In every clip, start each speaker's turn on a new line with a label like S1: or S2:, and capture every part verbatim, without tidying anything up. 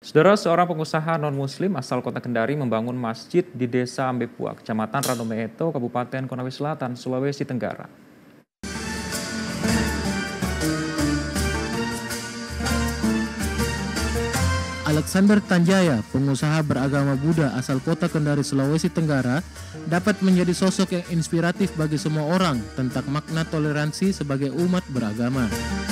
S1: Saudara, seorang pengusaha non-muslim asal kota Kendari membangun masjid di desa Ambepua, kecamatan Randometo, Kabupaten Konawe Selatan, Sulawesi Tenggara.
S2: Alexander Tanjaya, pengusaha beragama Buddha asal kota Kendari, Sulawesi Tenggara, dapat menjadi sosok yang inspiratif bagi semua orang tentang makna toleransi sebagai umat beragama.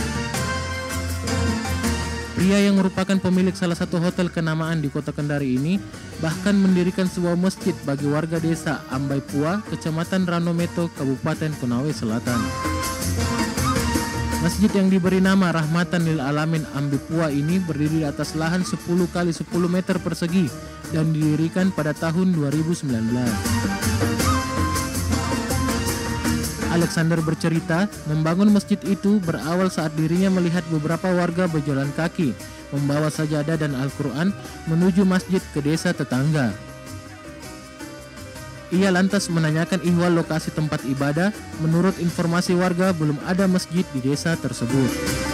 S2: Pria yang merupakan pemilik salah satu hotel kenamaan di kota Kendari ini bahkan mendirikan sebuah masjid bagi warga desa Ambepua, kecamatan Randometo, Kabupaten Konawe Selatan. Masjid yang diberi nama Rahmatan lil Alamin Ambepua ini berdiri di atas lahan sepuluh kali sepuluh meter persegi dan didirikan pada tahun dua ribu sembilan belas. Alexander bercerita, membangun masjid itu berawal saat dirinya melihat beberapa warga berjalan kaki, membawa sajadah dan Al-Quran menuju masjid ke desa tetangga. Ia lantas menanyakan ihwal lokasi tempat ibadah. Menurut informasi warga, belum ada masjid di desa tersebut.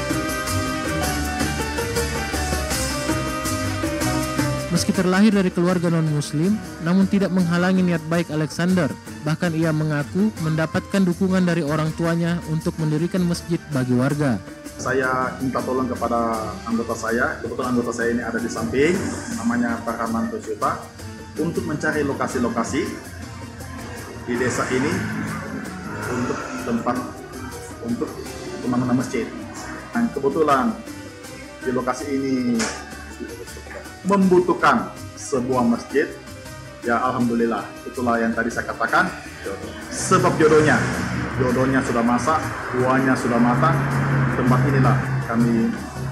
S2: Meski terlahir dari keluarga non-muslim, namun tidak menghalangi niat baik Alexander. Bahkan ia mengaku mendapatkan dukungan dari orang tuanya untuk mendirikan masjid bagi warga.
S3: Saya minta tolong kepada anggota saya, kebetulan anggota saya ini ada di samping, namanya Pak Ramanto Syuta, untuk mencari lokasi-lokasi di desa ini untuk tempat untuk pembangunan masjid. Dan kebetulan di lokasi ini membutuhkan sebuah masjid, ya alhamdulillah, itulah yang tadi saya katakan, sebab jodohnya, jodohnya sudah masak, buahnya sudah matang, tempat inilah kami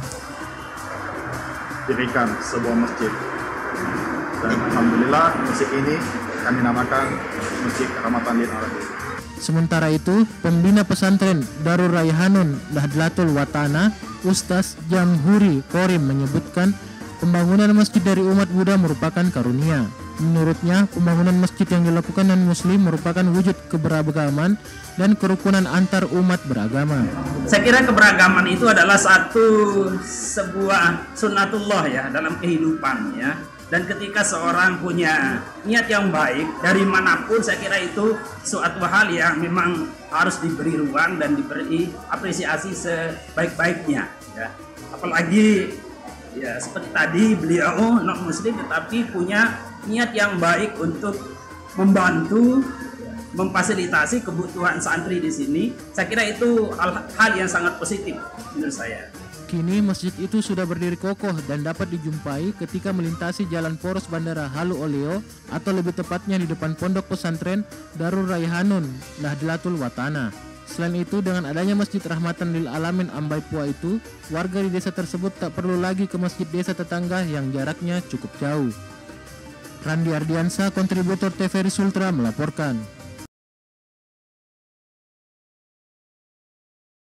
S3: dirikan sebuah masjid. Dan alhamdulillah masjid ini kami namakan Masjid Rahmatan lil Alamin.
S2: Sementara itu, pembina pesantren Darul Raihanun Nahdlatul Watana, Ustaz Jamhuri Korim menyebutkan pembangunan masjid dari umat Buddha merupakan karunia. Menurutnya, pembangunan masjid yang dilakukan non-muslim merupakan wujud keberagaman dan kerukunan antar umat beragama.
S4: Saya kira keberagaman itu adalah satu sebuah sunnatullah ya dalam kehidupan ya. Dan ketika seorang punya niat yang baik dari manapun, saya kira itu suatu hal yang memang harus diberi ruang dan diberi apresiasi sebaik-baiknya ya. Apalagi ya seperti tadi beliau non muslim tetapi punya niat yang baik untuk membantu memfasilitasi kebutuhan santri di sini. Saya kira itu hal, hal yang sangat positif menurut saya.
S2: Kini masjid itu sudah berdiri kokoh dan dapat dijumpai ketika melintasi jalan poros Bandara Halu Oleo atau lebih tepatnya di depan pondok pesantren Darul Raihanun Nahdlatul Watana. Selain itu, dengan adanya Masjid Rahmatan lil Alamin Ambepua itu, warga di desa tersebut tak perlu lagi ke masjid desa tetangga yang jaraknya cukup jauh. Randi Ardiansa, kontributor T V Sultra melaporkan.